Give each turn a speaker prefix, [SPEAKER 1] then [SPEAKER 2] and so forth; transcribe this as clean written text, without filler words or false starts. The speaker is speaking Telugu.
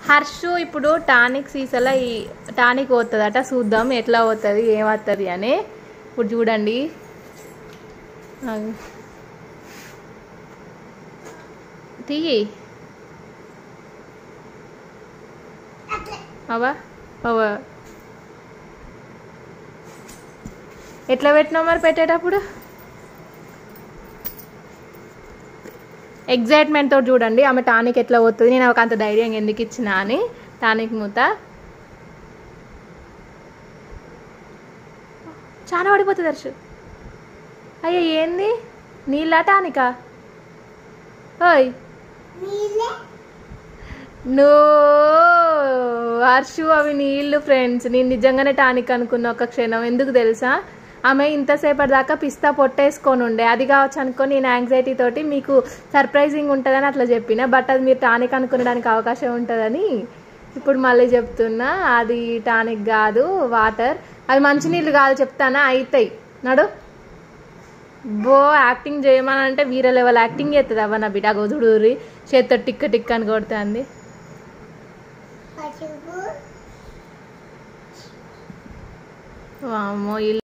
[SPEAKER 1] హర్షు ఇప్పుడు టానిక్ సీసాల ఈ టానిక్ పోతుందట, చూద్దాం ఎట్లా పోతుంది ఏమవుతుంది అని. ఇప్పుడు చూడండి తీయి అవా అవా ఎట్లా పెట్టినావు మరి పెట్టేటప్పుడు? ఎగ్జైట్మెంట్ తోటి చూడండి ఆమె టానిక్ ఎట్లా పోతుంది. నేను ఒక అంత ధైర్యం ఎందుకు ఇచ్చినా అని. టానిక్ మూత చాలా పడిపోతుంది హర్షు. అయ్యో ఏంది నీళ్ళ టానికా? ఓయ్ నో హర్షు అవి నీళ్ళు ఫ్రెండ్స్. నేను నిజంగానే టానిక్ అనుకున్న ఒక క్షణం. ఎందుకు తెలుసా, ఆమె ఇంతసేపటి దాకా పిస్తా పొట్టేసుకొని ఉండే, అది కావచ్చు అనుకొని నేను యాంగ్జైటీ తోటి మీకు సర్ప్రైజింగ్ ఉంటుందని అట్లా చెప్పిన. బట్ అది మీరు టానిక్ అనుకునడానికి అవకాశం ఉంటుందని ఇప్పుడు మళ్ళీ చెప్తున్నా. అది టానిక్ కాదు, వాటర్. అది మంచినీళ్ళు కాదు చెప్తానా, అవుతాయి నడు. బో యాక్టింగ్ చేయమని అంటే వీరే లెవెల్ యాక్టింగ్ చేస్తుంది అవ్వ నా బిడ్డ. గోధుడూరి చేత్తో టిక్క టిక్ అని కొడుతుంది. వామ్మో